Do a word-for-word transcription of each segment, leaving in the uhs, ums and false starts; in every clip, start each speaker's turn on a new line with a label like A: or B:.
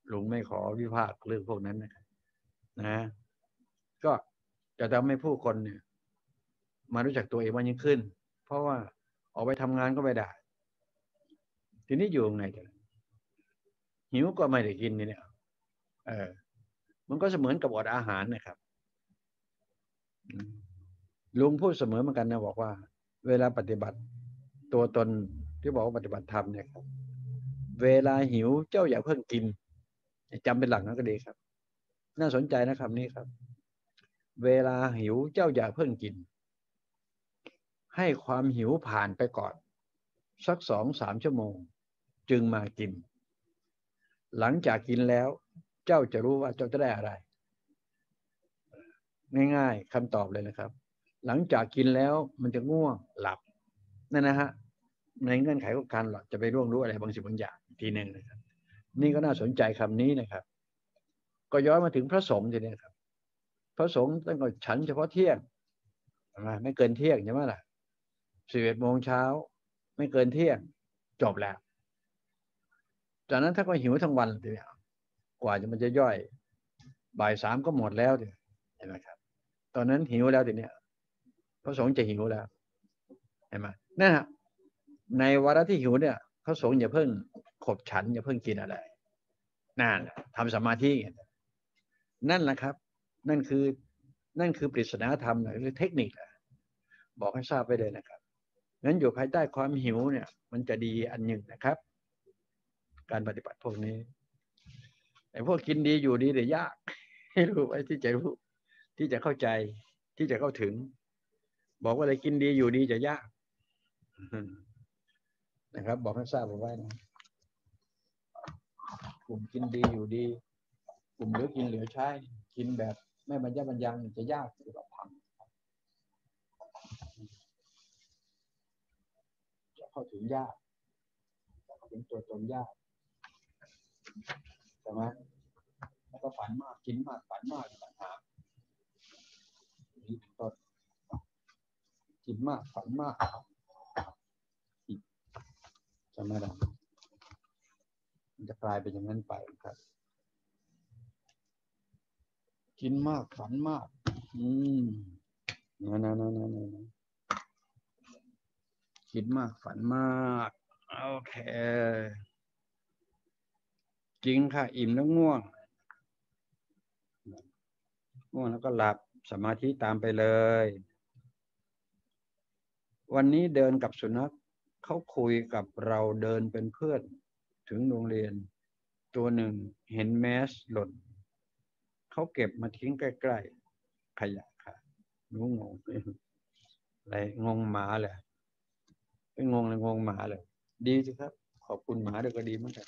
A: ลุงไม่ขอวิพากษ์เรื่องพวกนั้นนะนะก็จะทำให้ผู้คนเนี่ยมารู้จักตัวเองมากยิ่งขึ้นเพราะว่าออกไปทำงานก็ไม่ได้ทีนี้อยู่ยังไงกันหิวก็ไม่ได้กินนี่เนี่ยเออมันก็เสมือนกับอดอาหารนะครับลุงพูดเสมอเหมือนกันนะบอกว่าเวลาปฏิบัติตัวตนที่บอกว่าปฏิบัติธรรมเนี่ยครับเวลาหิวเจ้าอย่าเพิ่งกินจำเป็นหลักนั้นก็ดีครับน่าสนใจนะครับนี้ครับเวลาหิวเจ้าอย่าเพิ่งกินให้ความหิวผ่านไปก่อนสักสองสามชั่วโมงจึงมากินหลังจากกินแล้วเจ้าจะรู้ว่าเจ้าจะได้อะไรง่ายๆคำตอบเลยนะครับหลังจากกินแล้วมันจะง่วงหลับนั่นนะฮะในเงื่อนไขของการหลับจะไปร่วงรู้อะไรบางสิ่งบางอย่างทีหนึ่งนะครับนี่ก็น่าสนใจคำนี้นะครับก็ย้อนมาถึงพระสงฆ์ทีนี้ครับพระสงฆ์ตั้งแต่ฉันเฉพาะเที่ยงไม่เกินเที่ยงใช่ไหมล่ะสิบเอ็ดโมงเช้าไม่เกินเที่ยงจบแล้วจากนั้นถ้าก็หิวทั้งวันทีเนี้ยกว่าจะมันจะย่อยบ่ายสามก็หมดแล้วทีเห็นไหมครับตอนนั้นหิวแล้วทีเนี้ยพระสงฆ์จะหิวแล้วเห็นไหมนั่นฮะในวาระที่หิวเนี่ยพระสงฆ์อย่าเพิ่งขบฉันอย่าเพิ่งกินอะไรนั่นทำสมาธินั่นแหละครับนั่นคือนั่นคือปริศนาธรรมหรือเทคนิคบอกให้ทราบไปเลยนะครับงั้นอยู่ภายใต้ความหิวเนี่ยมันจะดีอันหนึ่งนะครับการปฏิบัติพวกนี้ไอ้พวกกินดีอยู่ดีเดี๋ยวยากให้รู้ไว้ที่จะรู้ที่จะเข้าใจที่จะเข้าถึงบอกว่าอะไรกินดีอยู่ดีจะยากนะครับบอกให้ทราบเอาไว้นะกลุ่มกินดีอยู่ดีกลุ่มเหลือกินเหลือใช้กินแบบไม่บรรยะบรรยังจะยากจะแบบพังจะเข้าถึงยากจะเข้าถึงตัวตนยากใช่ไหมแล้วก็ฝันมากกินมากฝันมากปัญหานี่เป็นต้นกินมากฝันมากใช่ไหมล่ะมันจะกลายเป็นอย่างนั้นไปครับกินมากฝันมากอืมนะนะนะนะนะคิดมากฝันมากโอเคจริงค่ะอิ่มแล้วง่วงง่วงแล้วก็หลับสมาธิตามไปเลยวันนี้เดินกับสุนัขเขาคุยกับเราเดินเป็นเพื่อนถึงโรงเรียนตัวหนึ่งเห็นแมสหล่นเขาเก็บมาทิ้งใกล้ๆขยะค่ะหนูงงอะไรงงหมาเลยไม่งงเลยงงหมาเลยดีสิครับขอบคุณหมาด้วยก็ดีเหมือนกัน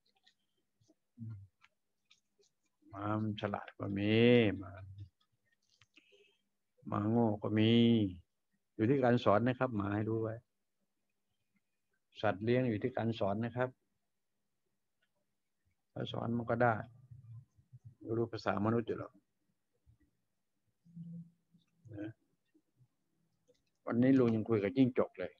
A: หมาฉลาดก็มีหมาหมาโง่ก็มีอยู่ที่การสอนนะครับหมาให้รู้ไว้สัตว์เลี้ยงอยู่ที่การสอนนะครับถ้าสอนมันก็ได้รู้ภาษามนุษย์อยู่หรอกนะวันนี้ลุงยังคุยกับจิ้งจกเลย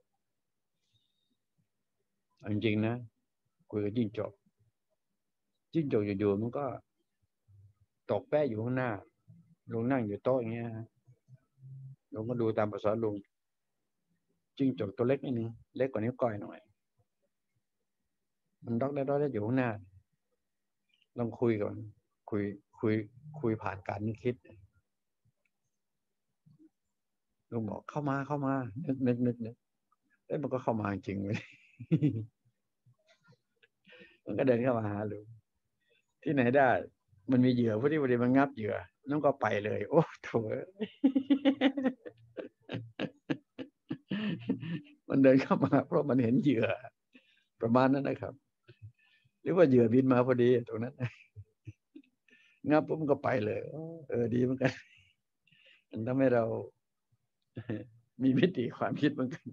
A: จริงๆนะคุยกับจิ้งจกจิ้งจกอยู่ๆมันก็ตกแป้อยู่ข้างหน้าลุงนั่งอยู่โต๊ะอย่างเงี้ยลุงก็ดูตามภาษาลุงจิ้งจกตัวเล็กนิดนึงเล็กกว่านิ้วก้อยหน่อยมันดอกได้ดอกได้อยู่ข้างหน้าลองคุยก่อนคุยคุยคุยผ่านการนึกคิดลุงบอกเข้ามาเข้ามานึกนึกนึกนึกเอ้ยมันก็เข้ามาจริงเลยมันก็เดินเข้ามาหาลุงที่ไหนได้มันมีเหยื่อพอดีพอดีมันงับเหยื่อน้องก็ไปเลยโอ้โถมันเดินเข้ามาเพราะมันเห็นเหยื่อประมาณนั้นนะครับหรือว่าเหยื่อบินมาพอดีตรงนั้นงับปุ๊บมันก็ไปเลยเออดีเหมือนกันมันทำให้เรามีมิติความคิดเหมือนกัน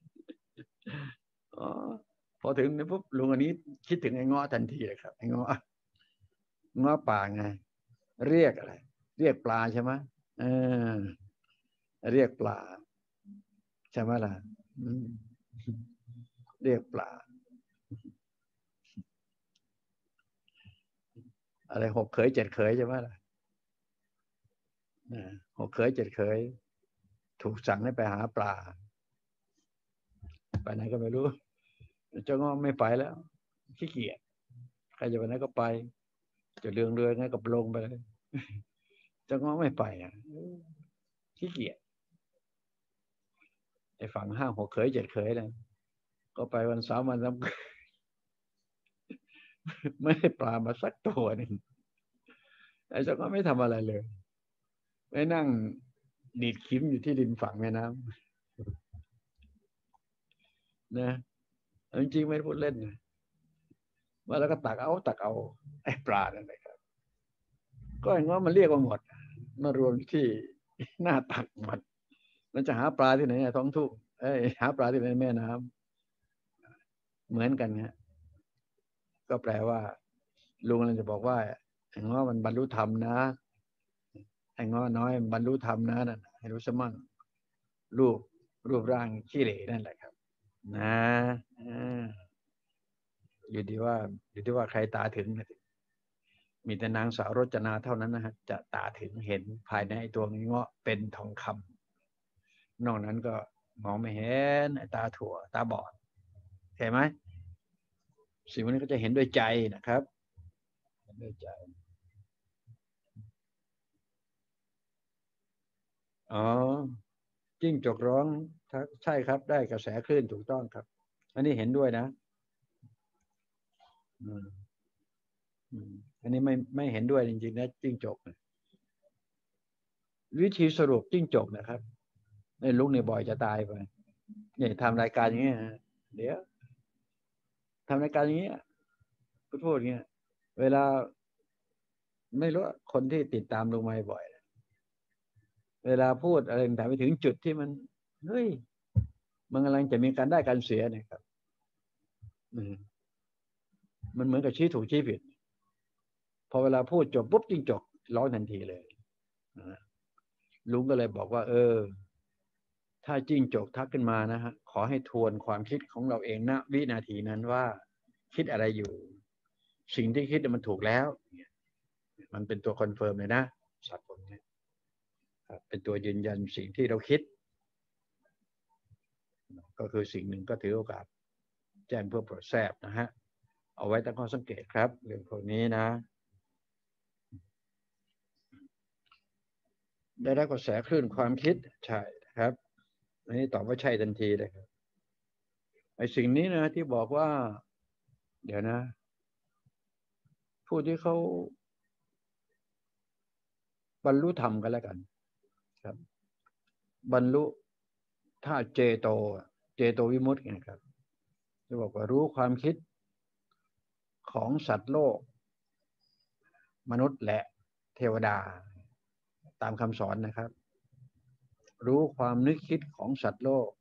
A: อ๋อพอถึงนี่ปุ๊บลุงอันนี้คิดถึงไอ้ง้อทันทีเลยครับไอ้ง้อง้อป่าไงเรียกอะไรเรียกปลาใช่ไหมเออเรียกปลาใช่ไหมล่ะเรียกปลาอะไรหกเขยเจ็ดเขยใช่ไหมล่ะหกเขยเจ็ดเขยถูกสั่งให้ไปหาปลาไปไหนก็ไม่รู้เจ้าง้อไม่ไปแล้วขี้เกียจใครจะไปไหนก็ไปจะเรืองเรือไงก็ลงไปเลยเจ้าง้อไม่ไปอ่ะขี้เกียจไอ้ฝั่งห้าหกเขยเจ็ดเขยนะก็ไปวันเสาร์วันสำคัญไม่ได้ปลามาสักตัวหนึ่งไอ้เจ้าง้อไม่ทำอะไรเลยไม่นั่งดีดคิมอยู่ที่ริมฝั่งแม่น้ำนะจริงๆไม่พูดเล่นนะว่าแล้วก็ตักเอาตักเอาไอ้ปลานั่นแหละครับก็อย่างว่ามันเรียกว่าหมดมารวมที่หน้าตักหมดมันจะหาปลาที่ไหนท้องทุ่งเอ้ยหาปลาที่ไหนแม่น้ำเหมือนกันฮะก็แปลว่าลุงเราจะบอกว่าไอ้ง้อมันบรรลุธรรมนะไอ้ง้อน้อยบรรลุธรรมนะนั่นให้รู้สมั่งรูปรูปร่างขี้เหร่นั่นแหละครับนะอยู่ที่ว่าอยู่ที่ว่าใครตาถึงนะมีแต่นางสาวรจนาเท่านั้นนะฮะจะตาถึงเห็นภายในตัวเงาะเป็นทองคำนอกนั้นก็มองไม่เห็นตาถั่วตาบอดเห็นไหมสิ่งนี้ก็จะเห็นด้วยใจนะครับเห็นด้วยใจอ๋อจิ้งจกร้องใช่ครับได้กระแสคลื่นถูกต้องครับอันนี้เห็นด้วยนะอืมอืมอันนี้ไม่ไม่เห็นด้วยจริงๆนะจิ้งจกวิธีสรุปจิ้งจกนะครับในลุกในบ่อยจะตายไปเนี่ยทำรายการอย่างเงี้ยเดี๋ยวทำรายการอย่างเงี้ยพูดพูดอย่างเงี้ยเวลาไม่รู้คนที่ติดตามลุงมาบ่อยเวลาพูดอะไรต่างๆไปถึงจุดที่มันเฮ้ยมันกำลังจะมีการได้การเสียเนี่ยครับมันเหมือนกับชี้ถูกชี้ผิดพอเวลาพูดจบปุ๊บจิ้งจกร้องทันทีเลยลุงก็เลยบอกว่าเออถ้าจิ้งจกทักขึ้นมานะฮะขอให้ทวนความคิดของเราเองณวินาทีนั้นว่าคิดอะไรอยู่สิ่งที่คิดมันถูกแล้วมันเป็นตัวคอนเฟิร์มเลยนะสัตว์พวกนี้เป็นตัวยืนยันสิ่งที่เราคิดก็คือสิ่งหนึ่งก็ถือโอกาสแจ้งเพื่อโปรดทราบนะฮะเอาไว้ตั้งข้อสังเกตครับเรื่องพวกนี้นะได้รับกระแสคลื่นความคิดใช่ครับอันนี้ตอบว่าใช่ทันทีเลยครับไอ้สิ่งนี้นะที่บอกว่าเดี๋ยวนะผู้ที่เขาบรรลุธรรมกันแล้วกันครับบรรลุถ้าเจโตเจโตวิมุตติไงครับจะบอกว่ารู้ความคิดของสัตว์โลกมนุษย์และเทวดาตามคำสอนนะครับรู้ความนึกคิดของสัตว์โลก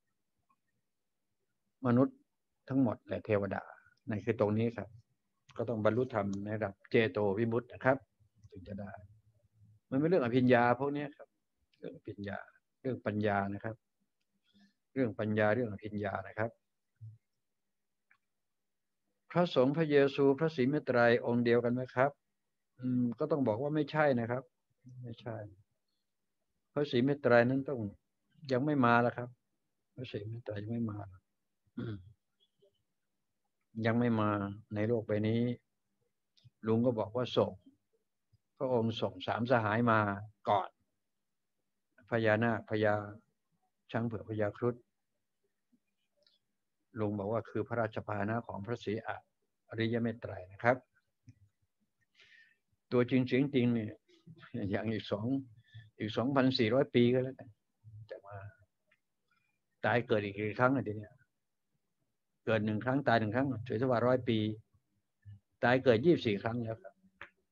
A: มนุษย์ทั้งหมดและเทวดาในคือตรงนี้ครับก็ต้องบรรลุธรรมในระดับเจโตวิมุตตินะครับถึงจะได้มันเป็นเรื่องอภิญญาพวกนี้ครับเรื่องอภิญญาเรื่องปัญญานะครับเรื่องปัญญาเรื่องอภิญญานะครับพระสงฆ์พระเยซูพระศรีเมตไตรองค์เดียวกันไหมครับอืมก็ต้องบอกว่าไม่ใช่นะครับไม่ใช่พระศรีเมตไตรนั้นต้องยังไม่มาแล้วครับพระศรีเมตไตรยังไม่มายังไม่มาในโลกใบนี้ลุงก็บอกว่าส่งพระองค์ส่งสามสหายมาก่อนพญานาคพญาช้างเผือกพญาครุฑลุงบอกว่าคือพระราชพาหนะของพระศรีอริยเมตไตรนะครับตัวจริงเสียงจริงเนี่ยอย่างอีกสองอีกสองพันสี่ร้อยปีก็แล้วกันจะมาตายเกิดอีกกี่ครั้งอ่ะทีเนี้ยเกิดหนึ่งครั้งตายหนึ่งครั้งถือว่าร้อยปีตายเกิดยี่สิบสี่ครั้งแล้วครับ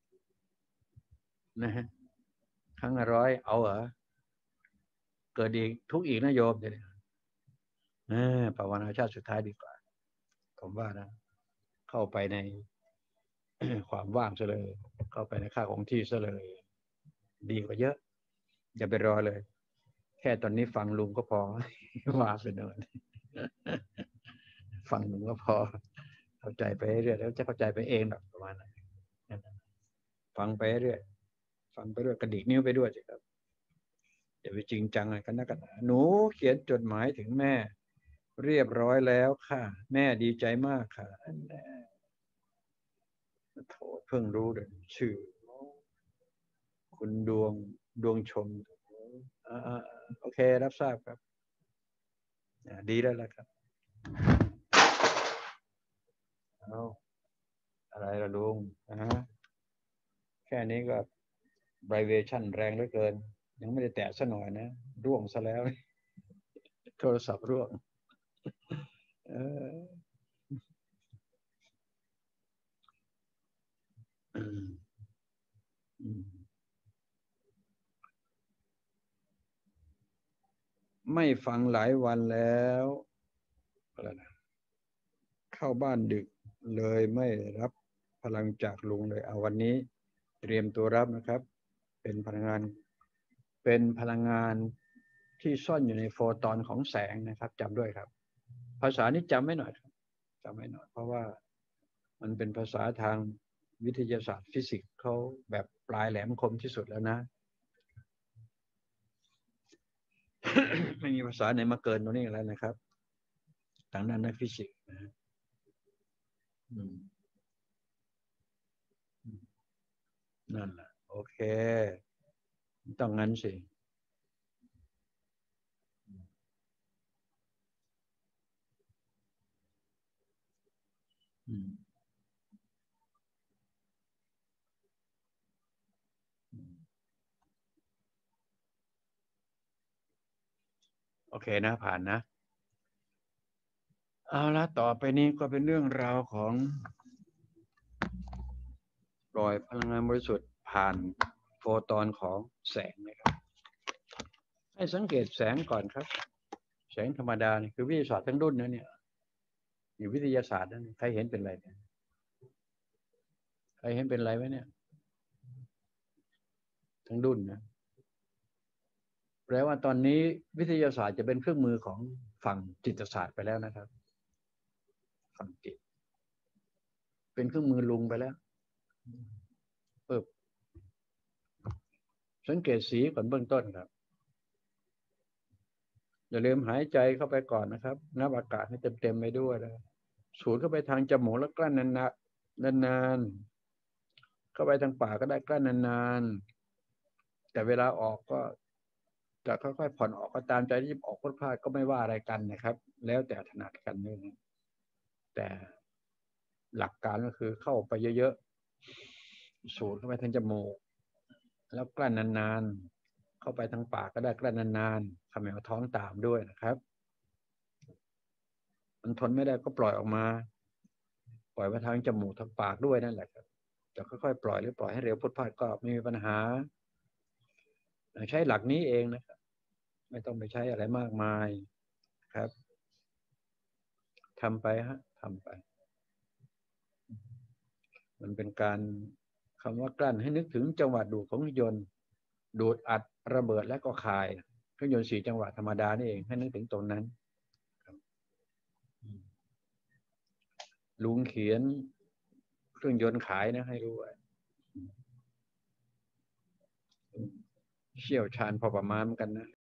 A: นะฮะครั้งละร้อยเอาเหรอเกิดอีกทุกอีกนะโยมเดี๋ยวภาวนาชาติสุดท้ายดีกว่าผมว่านะเข้าไปในความว่างซะเลยเข้าไปในค่าของที่ซะเลยดีกว่าเยอะอย่าไปรอเลยแค่ตอนนี้ฟังลุงก็พอว่าไปเนินฟังลุงก็พอเข้าใจไปเรื่อยแล้วจะเข้าใจไปเองแบบประมาณนั้นฟังไปเรื่อยฟังไปด้วยกระดิกนิ้วไปด้วยสิครับอย่าไปจริงจังอะไรกันนะกันหนูเขียนจดหมายถึงแม่เรียบร้อยแล้วค่ะแม่ดีใจมากค่ะโถเพิ่งรู้เลยชื่อคุณดวงดวงชมอ่าโอเครับทราบครับดีแล้วล่ะครับเอาอะไรละลุงอ่าแค่นี้ก็ไบเวชั่นแรงเหลือเกินยังไม่ได้แตะซะหน่อยนะร่วงซะแล้วโทรศัพท์ร่วงเออไม่ฟังหลายวันแล้วอะไรนะเข้าบ้านดึกเลยไม่รับพลังจากลุงเลยเอาวันนี้เตรียมตัวรับนะครับเป็นพลังงานเป็นพลังงานที่ซ่อนอยู่ในโฟตอนของแสงนะครับจำด้วยครับภาษานี้จำไม่หน่อยครับจำไม่หน่อยเพราะว่ามันเป็นภาษาทางวิทยาศาสตร์ฟิสิกส์เขาแบบปลายแหลมคมที่สุดแล้วนะ ไม่มีภาษาไหนมาเกินตรงนี้แล้วนะครับทางด้านนักฟิสิกส์นะนั่นแหละโอเคต้องงั้นสิโอเคนะผ่านนะเอาละต่อไปนี้ก็เป็นเรื่องราวของปล่อยพลังงานบริสุทธิ์ผ่านโฟตอนของแสงนะครับให้สังเกตแสงก่อนครับแสงธรรมดานี่คือวิทยาศาสตร์ทั้งรุ่นนะเนี่ยอยู่วิทยาศาสตร์นั่นใครเห็นเป็นไรเนี่ยใครเห็นเป็นไรไหมเนี่ยทั้งรุ่นนะแปลว่าตอนนี้วิทยาศาสตร์จะเป็นเครื่องมือของฝั่งจิตศาสตร์ไปแล้วนะครับฝั่งจิตเป็นเครื่องมือลุงไปแล้วเปิบสังเกตสีก่อนเบื้องต้นครับอย่าลืมหายใจเข้าไปก่อนนะครับนับอากาศให้เต็มๆไปด้วยนะสูดเข้าไปทางจมูกแล้วกลั้นนานๆนานๆเข้าไปทางปากก็ได้กลั้นนานๆแต่เวลาออกก็จะค่อยๆผ่อนออกก็ตามใจที่ออกพลาดก็ไม่ว่าอะไรกันนะครับแล้วแต่ถนัดกันนี่นะแต่หลักการก็คือเข้าไปเยอะๆสูดเข้าไปทางจมูกแล้วกลั้นนานๆเข้าไปทางปากก็ได้กลั้นนานๆทำให้ท้องตามด้วยนะครับมันทนไม่ได้ก็ปล่อยออกมาปล่อยไปทางจมูกทางปากด้วยนั่นแหละครับจะค่อยๆปล่อยหรือปล่อยให้เร็วพุทพลาดก็ไม่มีปัญหาใช้หลักนี้เองนะครับไม่ต้องไปใช้อะไรมากมายครับทำไปฮะทำไปมันเป็นการคำว่ากลั้นให้นึกถึงจังหวะดูดของยนต์ดูดอัดระเบิดและก็คายเครื่องยนต์สี่จังหวะธรรมดานี่เองให้นึกถึงตรงนั้นลุงเขียนเครื่องยนต์ขายนะให้รู้ว่าเชี่ยวชาญพอประมาณกันนะ